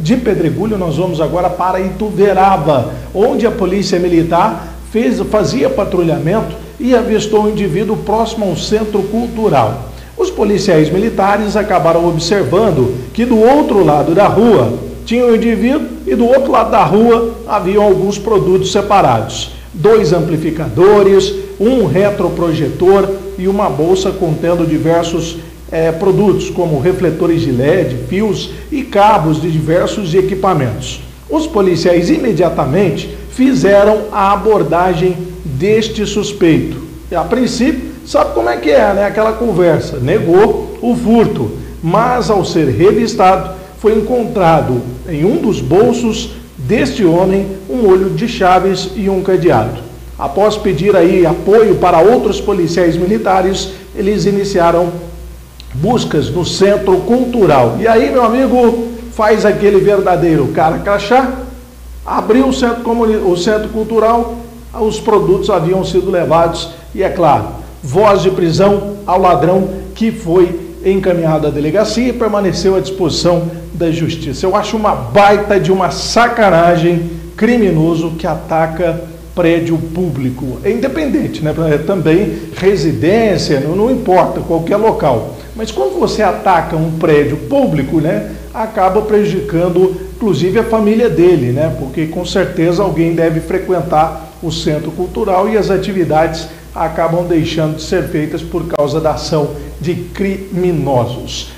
De Pedregulho, nós vamos agora para Ituverava, onde a Polícia Militar fazia patrulhamento e avistou um indivíduo próximo ao Centro Cultural. Os policiais militares acabaram observando que do outro lado da rua tinha um indivíduo e do outro lado da rua haviam alguns produtos separados. 2 amplificadores, um retroprojetor e uma bolsa contendo diversos produtos, como refletores de LED, fios e cabos de diversos equipamentos. Os policiais imediatamente fizeram a abordagem deste suspeito. E, a princípio, sabe como é que é, né? Aquela conversa, negou o furto, mas ao ser revistado, foi encontrado em um dos bolsos deste homem um olho de chaves e um cadeado. Após pedir aí apoio para outros policiais militares, eles iniciaram buscas no Centro Cultural. E aí, meu amigo, faz aquele verdadeiro cara crachá, abriu o Centro Cultural, os produtos haviam sido levados e, é claro, voz de prisão ao ladrão, que foi encaminhado à delegacia e permaneceu à disposição da justiça. Eu acho uma baita de uma sacanagem, criminoso que ataca prédio público. É independente, né? Também residência, não importa, qualquer local. Mas quando você ataca um prédio público, né, acaba prejudicando, inclusive, a família dele, né? Porque com certeza alguém deve frequentar o Centro Cultural e as atividades acabam deixando de ser feitas por causa da ação de criminosos.